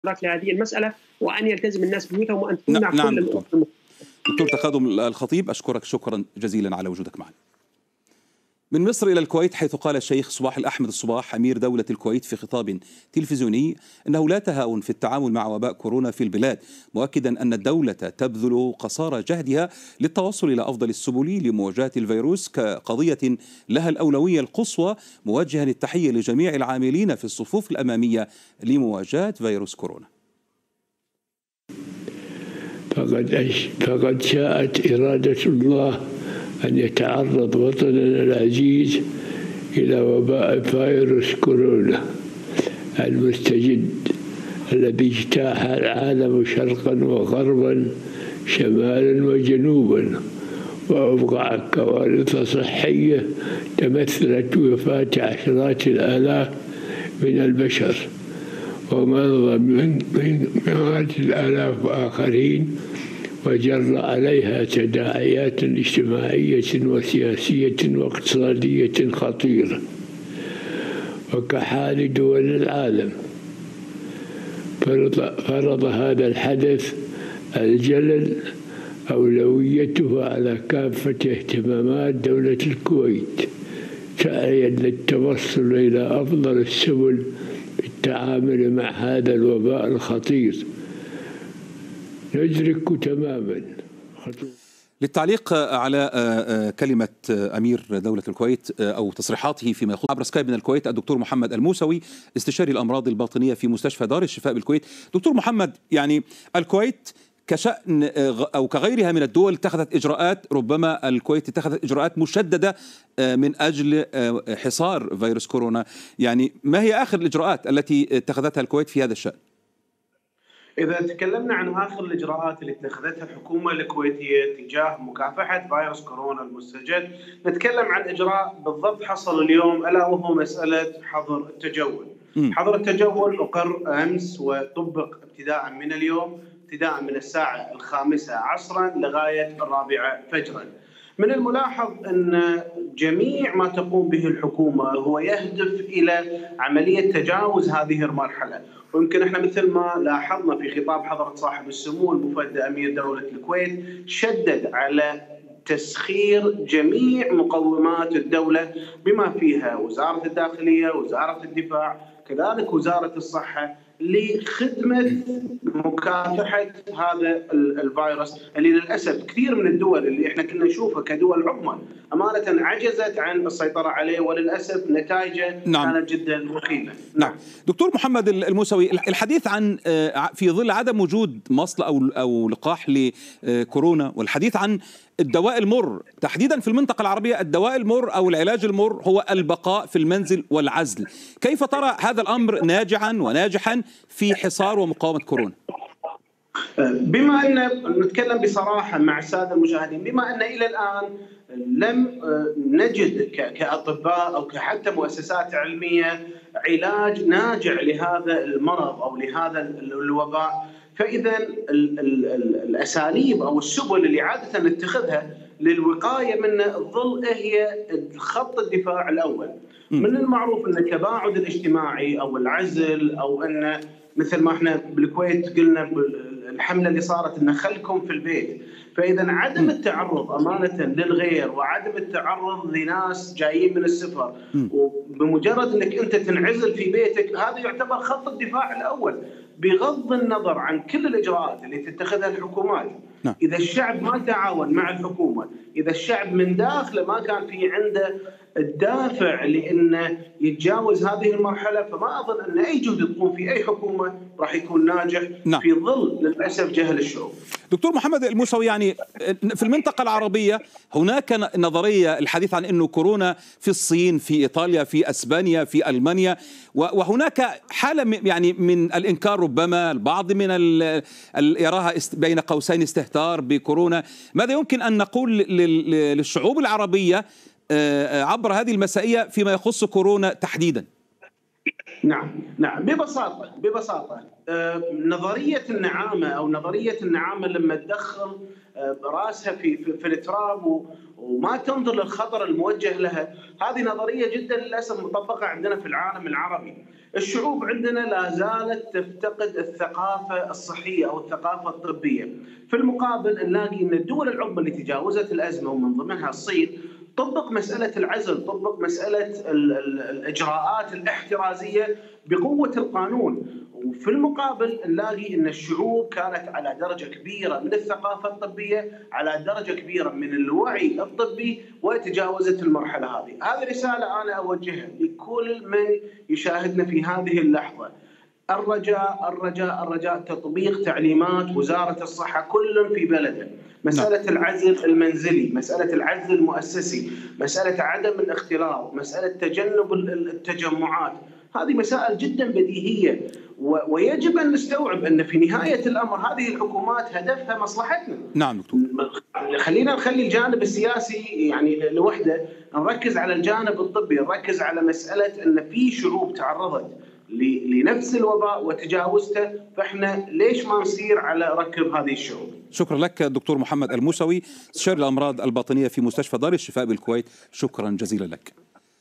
لهذه المسألة، وأن يلتزم الناس ببيوتهم وأن تمنع نعم كل دكتور. الأمور. دكتور تقادم الخطيب، أشكرك شكرا جزيلا على وجودك معنا. من مصر إلى الكويت، حيث قال الشيخ صباح الأحمد الصباح أمير دولة الكويت في خطاب تلفزيوني أنه لا تهاون في التعامل مع وباء كورونا في البلاد، مؤكدا أن الدولة تبذل قصارى جهدها للتوصل إلى أفضل السبل لمواجهة الفيروس كقضية لها الأولوية القصوى، موجها التحية لجميع العاملين في الصفوف الأمامية لمواجهة فيروس كورونا. فقد شاءت إرادة الله أن يتعرض وطننا العزيز إلى وباء فيروس كورونا المستجد الذي اجتاح العالم شرقا وغربا شمالا وجنوبا، وأوقع كوارث صحية تمثلت بوفاة عشرات الآلاف من البشر ومرضى من مئات الآلاف آخرين، وجر عليها تداعيات اجتماعية وسياسية واقتصادية خطيرة. وكحال دول العالم فرض هذا الحدث الجلل أولويته على كافة اهتمامات دولة الكويت، سعيا للتوصل إلى أفضل السبل في التعامل مع هذا الوباء الخطير. ندرك تماما للتعليق على كلمة أمير دولة الكويت أو تصريحاته فيما يخص عبر سكايب من الكويت الدكتور محمد الموسوي، استشاري الأمراض الباطنية في مستشفى دار الشفاء بالكويت. دكتور محمد، يعني الكويت كشأن أو كغيرها من الدول اتخذت إجراءات، ربما الكويت اتخذت إجراءات مشددة من أجل حصار فيروس كورونا، يعني ما هي آخر الإجراءات التي اتخذتها الكويت في هذا الشأن؟ إذا تكلمنا عن آخر الإجراءات اللي اتخذتها الحكومة الكويتية تجاه مكافحة فيروس كورونا المستجد، نتكلم عن إجراء بالضبط حصل اليوم، ألا وهو مسألة حظر التجول. حظر التجول أقر أمس وطبق ابتداء من اليوم، ابتداء من الساعة 5 عصرا لغاية 4 فجرا. من الملاحظ أن جميع ما تقوم به الحكومة هو يهدف إلى عملية تجاوز هذه المرحلة، ويمكن احنا مثل ما لاحظنا في خطاب حضرة صاحب السمو المفدى أمير دولة الكويت شدد على تسخير جميع مقومات الدولة بما فيها وزارة الداخلية، وزارة الدفاع، كذلك وزارة الصحة، لخدمة مكافحة هذا الفيروس اللي للأسف كثير من الدول اللي احنا كنا نشوفها كدول عظمى أمانة عجزت عن السيطرة عليه، وللأسف نتائجه كانت جدا وخيمة. نعم. دكتور محمد الموسوي، الحديث عن في ظل عدم وجود مصل أو لقاح لكورونا، والحديث عن الدواء المر تحديدا في المنطقة العربية، الدواء المر أو العلاج المر هو البقاء في المنزل والعزل، كيف ترى هذا الأمر ناجعا وناجحا في حصار ومقاومة كورونا؟ بما أن نتكلم بصراحة مع السادة المشاهدين، بما أن إلى الآن لم نجد كأطباء أو حتى مؤسسات علمية علاج ناجع لهذا المرض أو لهذا الوباء، فإذا الأساليب أو السبل اللي عادة نتخذها للوقاية منه تظل هي خط الدفاع الأول. من المعروف أن التباعد الاجتماعي أو العزل، أو أن مثل ما احنا بالكويت قلنا الحملة اللي صارت أن خلكم في البيت، فإذا عدم التعرض أمانة للغير وعدم التعرض لناس جايين من السفر، وبمجرد أنك أنت تنعزل في بيتك، هذا يعتبر خط الدفاع الأول، بغض النظر عن كل الإجراءات اللي تتخذها الحكومات. إذا الشعب ما تعاون مع الحكومة، إذا الشعب من داخله ما كان في عنده الدافع لأنه يتجاوز هذه المرحلة، فما أظن أن أي جهد تقوم في أي حكومة راح يكون ناجح في ظل للأسف جهل الشعوب. دكتور محمد الموسوي، يعني في المنطقة العربية هناك نظرية الحديث عن أنه كورونا في الصين، في إيطاليا، في أسبانيا، في ألمانيا، وهناك حالة يعني من الإنكار، ربما البعض من يراها بين قوسين استهتار بكورونا. ماذا يمكن أن نقول للشعوب العربية عبر هذه المسائية فيما يخص كورونا تحديدا؟ نعم ببساطة نظرية النعامة أو نظرية النعامة لما تدخل راسها في التراب وما تنظر للخطر الموجه لها، هذه نظرية جدا للأسف مطبقة عندنا في العالم العربي. الشعوب عندنا لا زالت تفتقد الثقافة الصحية أو الثقافة الطبية. في المقابل نلاقي أن الدول العظمى اللي تجاوزت الأزمة ومن ضمنها الصين طبق مسألة العزل، طبق مسألة الإجراءات الاحترازية بقوة القانون. وفي المقابل نلاقي أن الشعوب كانت على درجة كبيرة من الثقافة الطبية، على درجة كبيرة من الوعي الطبي، وتجاوزت المرحلة هذه. هذه رسالة أنا أوجهها لكل من يشاهدنا في هذه اللحظة. الرجاء تطبيق تعليمات وزارة الصحة كل في بلده. مسألة العزل المنزلي، مسألة العزل المؤسسي، مسألة عدم الاختلاط، مسألة تجنب التجمعات، هذه مسائل جدا بديهية، ويجب أن نستوعب أن في نهاية الأمر هذه الحكومات هدفها مصلحتنا. نعم دكتور. خلينا نخلي الجانب السياسي يعني لوحده، نركز على الجانب الطبي، نركز على مسألة أن في شعوب تعرضت لنفس الوباء وتجاوزته، فإحنا ليش ما نصير على ركب هذه الشعوب؟ شكرا لك دكتور محمد الموسوي، استشاري الأمراض الباطنية في مستشفى دار الشفاء بالكويت، شكرا جزيلا لك.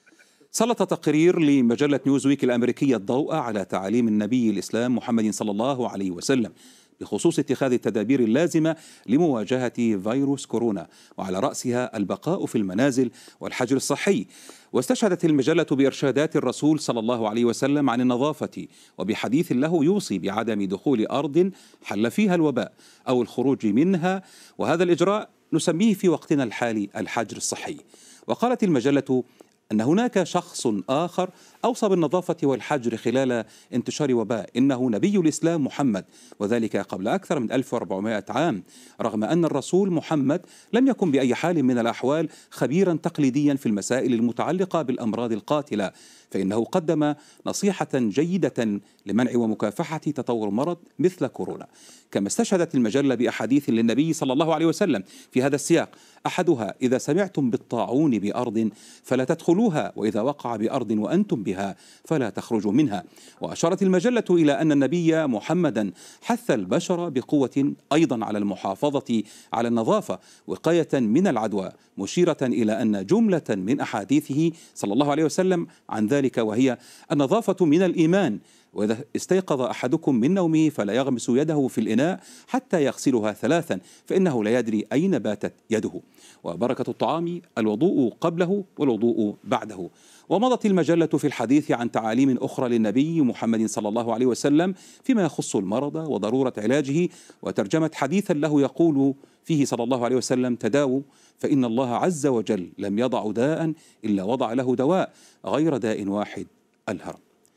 سلط تقرير لمجلة نيوزويك الأمريكية الضوء على تعاليم النبي الإسلام محمد صلى الله عليه وسلم بخصوص اتخاذ التدابير اللازمة لمواجهة فيروس كورونا، وعلى رأسها البقاء في المنازل والحجر الصحي. واستشهدت المجلة بإرشادات الرسول صلى الله عليه وسلم عن النظافة، وبحديث له يوصي بعدم دخول أرض حل فيها الوباء أو الخروج منها، وهذا الإجراء نسميه في وقتنا الحالي الحجر الصحي. وقالت المجلة أن هناك شخص آخر أوصى بالنظافة والحجر خلال انتشار وباء، إنه نبي الإسلام محمد، وذلك قبل أكثر من 1400 عام، رغم أن الرسول محمد لم يكن بأي حال من الأحوال خبيرا تقليديا في المسائل المتعلقة بالأمراض القاتلة، فإنه قدم نصيحة جيدة لمنع ومكافحة تطور المرض مثل كورونا. كما استشهدت المجلة بأحاديث للنبي صلى الله عليه وسلم في هذا السياق، أحدها: إذا سمعتم بالطاعون بأرض فلا تدخلوها، وإذا وقع بأرض وأنتم بها فلا تخرجوا منها. وأشارت المجلة إلى أن النبي محمدا حث البشر بقوة أيضا على المحافظة على النظافة وقاية من العدوى، مشيرة إلى أن جملة من أحاديثه صلى الله عليه وسلم عن ذلك، وهي: النظافة من الإيمان، وإذا استيقظ أحدكم من نومه فلا يغمس يده في الإناء حتى يغسلها 3، فإنه لا يدري أين باتت يده. وبركة الطعام الوضوء قبله والوضوء بعده. ومضت المجلة في الحديث عن تعاليم أخرى للنبي محمد صلى الله عليه وسلم فيما يخص المرض وضرورة علاجه، وترجمت حديثا له يقول فيه صلى الله عليه وسلم: تداووا فإن الله عز وجل لم يضع داء إلا وضع له دواء غير داء واحد، الهرم.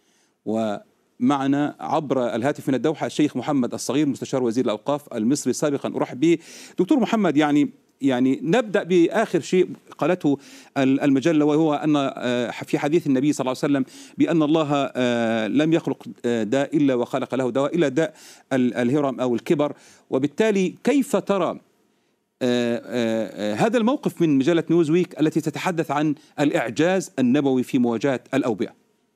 ومعنا عبر الهاتف من الدوحة الشيخ محمد الصغير، مستشار وزير الأوقاف المصري سابقا. أرحب به دكتور محمد. يعني نبدأ بآخر شيء قالته المجلة، وهو أن في حديث النبي صلى الله عليه وسلم بأن الله لم يخلق داء إلا وخلق له دواء، إلا داء الهرم أو الكبر. وبالتالي كيف ترى هذا الموقف من مجلة نيوزويك التي تتحدث عن الإعجاز النبوي في مواجهة الأوبئة؟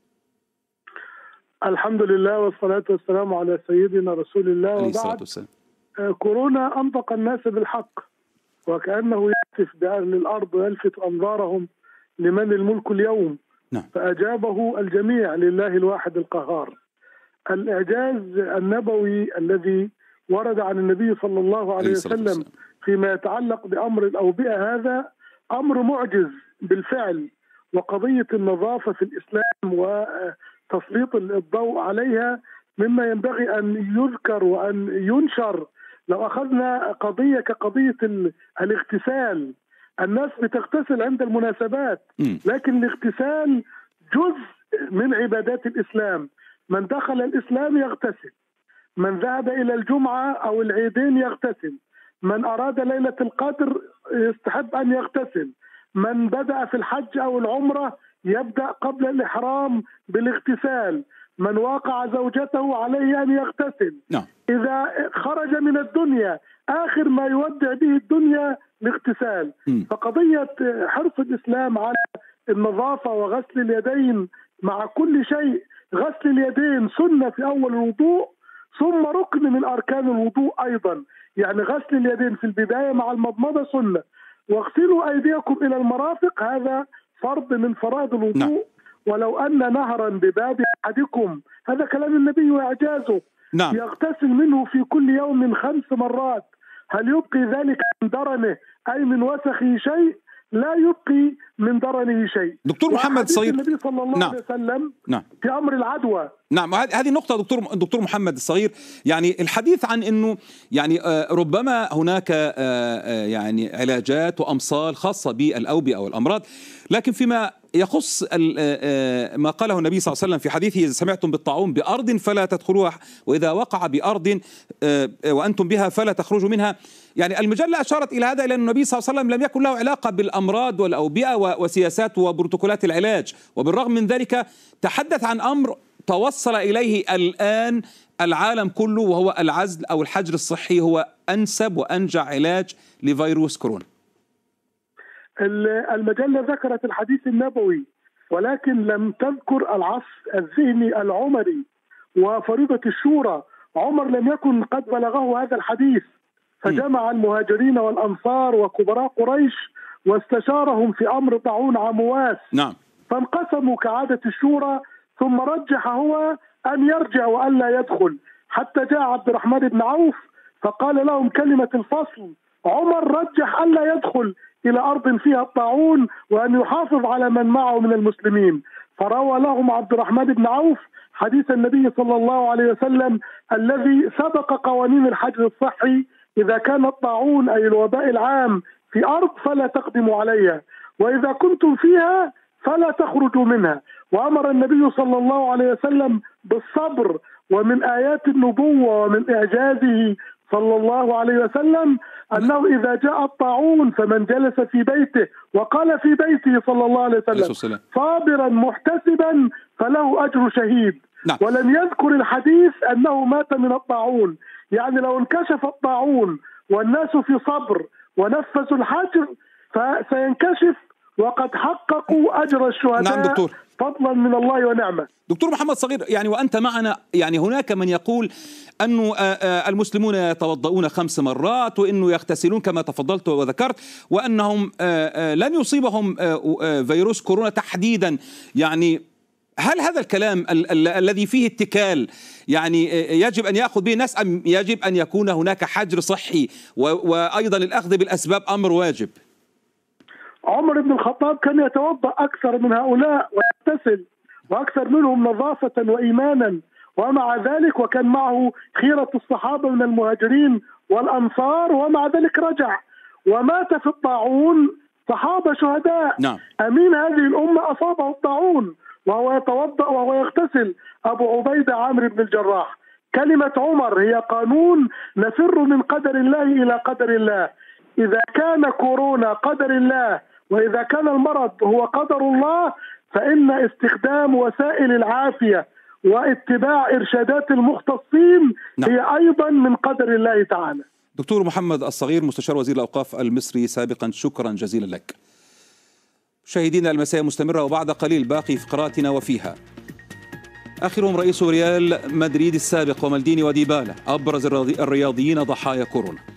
الحمد لله والصلاة والسلام على سيدنا رسول الله. وبعد، كورونا أنطق الناس بالحق، وكأنه يهتف بأهل الأرض ويلفت أنظارهم لمن الملك اليوم. نعم. فأجابه الجميع لله الواحد القهار. الإعجاز النبوي الذي ورد عن النبي صلى الله عليه وسلم فيما يتعلق بأمر الأوبئة هذا أمر معجز بالفعل، وقضية النظافة في الإسلام وتسليط الضوء عليها مما ينبغي أن يذكر وأن ينشر. لو أخذنا قضية كقضية الاغتسال، الناس بتغتسل عند المناسبات، لكن الاغتسال جزء من عبادات الإسلام. من دخل الإسلام يغتسل، من ذهب إلى الجمعة أو العيدين يغتسل، من أراد ليلة القدر يستحب أن يغتسل، من بدأ في الحج أو العمرة يبدأ قبل الإحرام بالاغتسال، من واقع زوجته عليه أن يغتسل. إذا خرج من الدنيا آخر ما يودع به الدنيا الاغتسال. فقضية حرص الإسلام على النظافة وغسل اليدين مع كل شيء، غسل اليدين سنة في أول الوضوء ثم ركن من أركان الوضوء أيضا، يعني غسل اليدين في البداية مع المضمضة سنة، واغسلوا أيديكم إلى المرافق هذا فرض من فرائض الوضوء. ولو أن نهرا بباب أحدكم، هذا كلام النبي وإعجازه. نعم. يغتسل منه في كل يوم 5 مرات، هل يبقي ذلك من درنه أي من وسخه شيء؟ لا يبقي من درنه شيء. دكتور محمد الصغير، النبي صلى الله عليه وسلم في أمر العدوى. نعم، هذه النقطة دكتور محمد الصغير، يعني الحديث عن أنه يعني ربما هناك يعني علاجات وأمصال خاصة بالأوبئة أو الأمراض، لكن فيما يخص ما قاله النبي صلى الله عليه وسلم في حديثه: إذا سمعتم بالطاعون بأرض فلا تدخلوها، وإذا وقع بأرض وأنتم بها فلا تخرجوا منها. يعني المجلة أشارت إلى هذا، لأن النبي صلى الله عليه وسلم لم يكن له علاقة بالأمراض والأوبئة وسياسات وبروتوكولات العلاج، وبالرغم من ذلك تحدث عن أمر توصل إليه الآن العالم كله، وهو العزل أو الحجر الصحي هو أنسب وأنجع علاج لفيروس كورونا. المجلة ذكرت الحديث النبوي، ولكن لم تذكر العصر الذهني العمري وفريضة الشورى. عمر لم يكن قد بلغه هذا الحديث، فجمع المهاجرين والأنصار وكبراء قريش واستشارهم في أمر طاعون عمواس. نعم. فانقسموا كعادة الشورى، ثم رجح هو أن يرجع وألا يدخل، حتى جاء عبد الرحمن بن عوف فقال لهم كلمة الفصل. عمر رجح ألا يدخل إلى أرض فيها الطاعون وأن يحافظ على من معه من المسلمين، فروى لهم عبد الرحمن بن عوف حديث النبي صلى الله عليه وسلم الذي سبق قوانين الحجر الصحي: إذا كان الطاعون أي الوباء العام في أرض فلا تقدموا عليها، وإذا كنتم فيها فلا تخرجوا منها. وأمر النبي صلى الله عليه وسلم بالصبر. ومن آيات النبوة ومن إعجازه صلى الله عليه وسلم أنه إذا جاء الطاعون فمن جلس في بيته، وقال في بيته صلى الله عليه وسلم: صابرا محتسبا فله أجر شهيد. نعم. ولم يذكر الحديث أنه مات من الطاعون. يعني لو انكشف الطاعون والناس في صبر ونفذوا الحجر فسينكشف، وقد حققوا أجر الشهداء. نعم دكتور، فضلا من الله ونعمه. دكتور محمد صغير، يعني وأنت معنا، يعني هناك من يقول أنه المسلمون يتوضؤون 5 مرات، وأنه يغتسلون كما تفضلت وذكرت، وأنهم لن يصيبهم فيروس كورونا تحديدا. يعني هل هذا الكلام الذي فيه اتكال يعني يجب أن يأخذ به الناس، أم يجب أن يكون هناك حجر صحي وأيضا الأخذ بالأسباب أمر واجب؟ عمر بن الخطاب كان يتوضأ أكثر من هؤلاء ويغتسل، وأكثر منهم نظافة وإيمانا، ومع ذلك وكان معه خيرة الصحابة من المهاجرين والأنصار، ومع ذلك رجع ومات في الطاعون صحابة شهداء. نعم. أمين هذه الأمة أصابه الطاعون وهو يتوضأ وهو يغتسل، أبو عبيدة عامر بن الجراح. كلمة عمر هي قانون نفر من قدر الله إلى قدر الله. إذا كان كورونا قدر الله، وإذا كان المرض هو قدر الله، فإن استخدام وسائل العافية واتباع إرشادات المختصين هي أيضا من قدر الله تعالى. دكتور محمد الصغير، مستشار وزير الأوقاف المصري سابقا، شكرا جزيلا لك. مشاهدينا، المساء مستمرة وبعد قليل باقي فقراتنا، وفيها آخرهم رئيس ريال مدريد السابق ومالديني وديبالا، أبرز الرياضيين ضحايا كورونا.